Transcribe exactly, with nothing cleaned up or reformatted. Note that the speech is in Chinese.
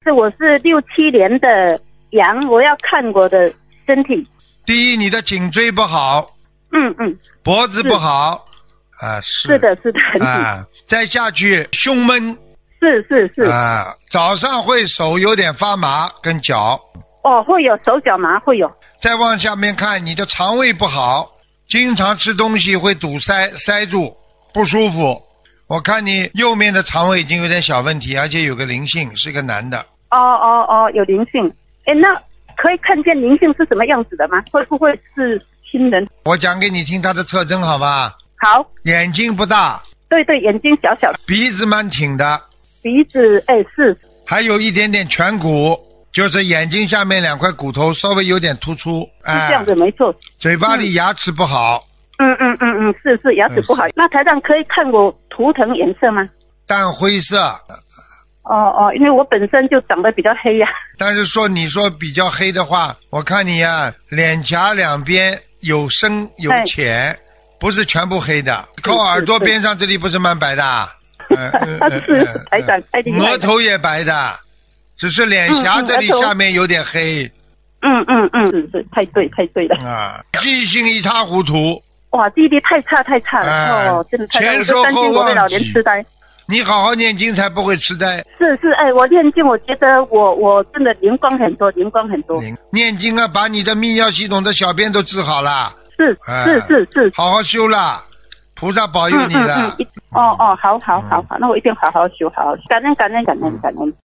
是我是六七年的羊，我要看我的身体。 第一，你的颈椎不好， 嗯嗯， 脖子不好，啊是。 是的，是的， 啊，再下去胸闷。 是是是。 啊，早上会手有点发麻，跟脚。 哦，会有手脚麻，会有。 再往下面看，你的肠胃不好，经常吃东西会堵塞塞住，不舒服。我看你右面的肠胃已经有点小问题，而且有个灵性，是个男的。 哦哦哦，有灵性。哎，那可以看见灵性是什么样子的吗？会不会是亲人？ 我讲给你听他的特征好吧？ 好。 眼睛不大。 对对，眼睛小小的。 鼻子蛮挺的。 鼻子哎是。 还有一点点颧骨，就是眼睛下面两块骨头稍微有点突出。 是这样子，没错。 嘴巴里牙齿不好。 嗯嗯嗯嗯，是是牙齿不好。嗯、那台长可以看我图腾颜色吗？ 淡灰色。 哦哦，因为我本身就长得比较黑呀、啊。 但是说你说比较黑的话，我看你呀、啊，脸颊两边有深有浅，不是全部黑的。靠耳朵边上这里不是蛮白的、啊？ 呃、是台长太厉害了。 额头也白的，只是脸颊这里下面有点黑。 嗯嗯嗯，是是，太对太对了。 啊，记性一塌糊涂。哇， 记忆力太差太差了、哎、哦，真的太差，我就担心我会老年痴呆。 你好好念经才不会痴呆。 是是，哎，我念经，我觉得我我真的灵光很多，灵光很多。 念经啊，把你的泌尿系统的小便都治好了。 是、哎、是是是， 好好修啦，菩萨保佑你了。 嗯嗯嗯、哦哦，好好好好，那我一定好好修，好好修，感恩感恩感恩感恩。